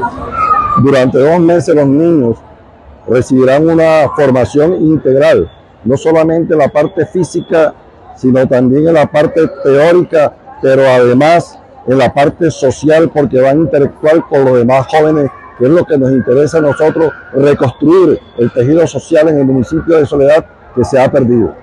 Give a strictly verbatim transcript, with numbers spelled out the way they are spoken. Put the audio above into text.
Durante dos meses los niños recibirán una formación integral, no solamente en la parte física, sino también en la parte teórica, pero además en la parte social, porque van a interactuar con los demás jóvenes, que es lo que nos interesa a nosotros, reconstruir el tejido social en el municipio de Soledad que se ha perdido.